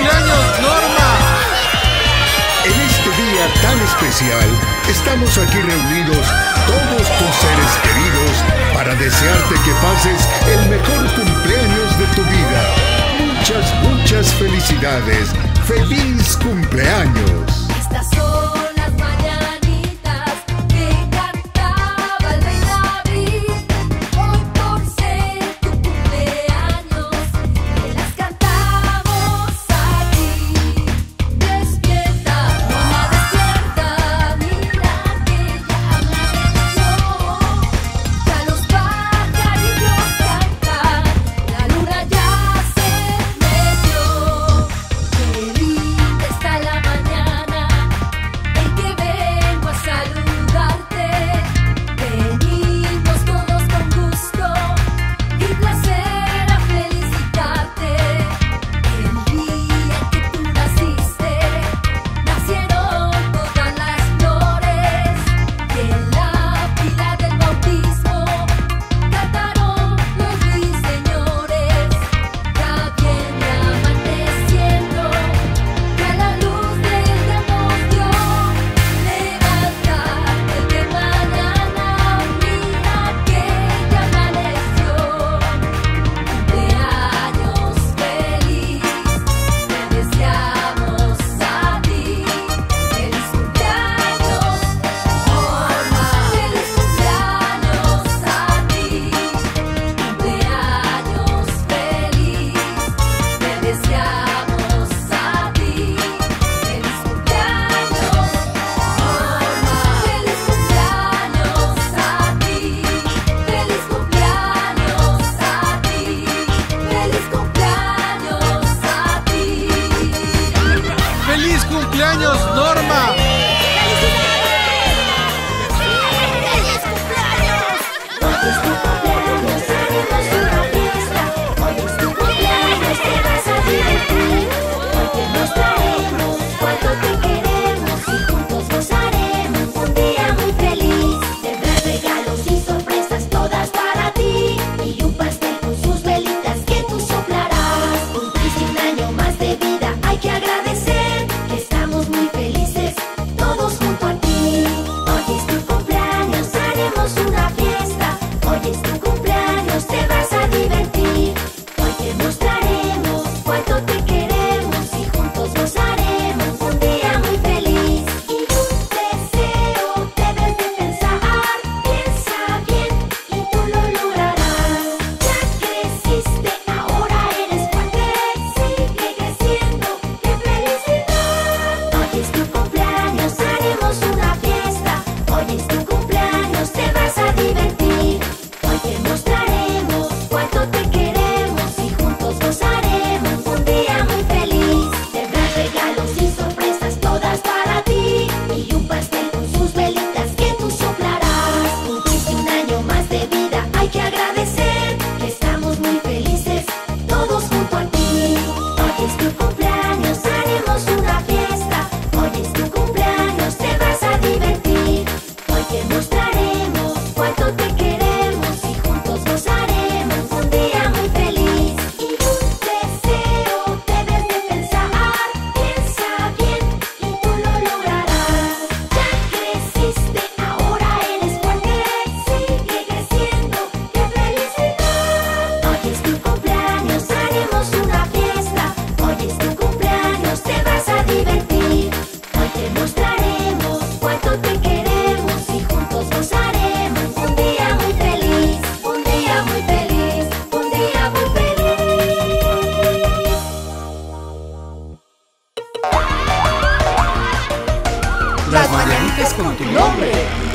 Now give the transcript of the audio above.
cumpleaños, Norma! En este día tan especial, estamos aquí reunidos todos tus seres queridos para desearte que pases el mejor cumpleaños de tu vida. Muchas felicidades. ¡Feliz cumpleaños! Estas son las mañanitas que cantaba el rey David. Hoy por ser tu cumpleaños, te las cantamos a ti. Despierta, mamá, despierta, mira que ya amaneció. Ya los pajarillos cantan, la luna ya se metió. Qué linda está la mañana en que vengo a saludarte. Venimos todos con gusto y placer a felicitarte. El día en que tú naciste, nacieron todas las flores. Y en la pila del bautismo cantaron los ruiseñores. Ya viene amaneciendo, ya la luz del día nos dio. Levántate de mañana, mira que ya amaneció. Cumpleaños feliz, te deseamos a ti. Feliz cumpleaños, Norma. Feliz cumpleaños a ti. Cumpleaños feliz, te deseamos a ti. Feliz cumpleaños, Norma. Feliz cumpleaños a ti. Feliz cumpleaños a ti. Feliz cumpleaños a ti. ¡Feliz cumpleaños, Norma! Hoy es tu cumpleaños, haremos una fiesta. Hoy es tu cumpleaños, te vas a divertir. Hoy te mostraremos cuánto te queremos y juntos gozaremos un día muy feliz. Tendrás regalos y sorpresas todas para ti y un pastel con sus velitas que tú soplarás. Cumpliste un año más de vida, hay que agradecer que estamos muy felices todos junto a ti. Hoy es tu cumpleaños, haremos una fiesta. Hoy es tu cumpleaños, te vas a divertir. Hoy te mostraremos cuánto te queremos y juntos gozaremos un día muy feliz. Y un deseo debes de pensar, piensa bien y tú lo lograrás. Ya creciste, ahora eres fuerte, sigue creciendo, qué felicidad. Hoy es tu cumpleaños, haremos una fiesta. Hoy es tu cumpleaños, te vas a divertir. Hoy te mostraremos cuánto te queremos y juntos gozaremos un día muy feliz. Tendrás regalos y sorpresas todas para ti y un pastel con sus velitas que tú soplarás. Cumpliste un año más de vida, hay que agradecer que estamos muy felices todos junto a ti. Hoy es tu cumpleaños, haremos una fiesta. Hoy es tu cumpleaños, te vas a divertir. Hoy te mostraremos cuánto te queremos y juntos gozaremos un día muy feliz. Y un deseo debes de pensar, piensa bien y tú lo lograrás. Ya creciste, ahora eres fuerte, sigue creciendo, qué felicidad. Hoy es tu cumpleaños, haremos una fiesta. Hoy es tu cumpleaños, te vas a divertir. Hoy te mostraremos cuánto te queremos y juntos gozaremos un día muy feliz. Un día muy feliz, un día muy feliz. Las mañanitas con tu nombre.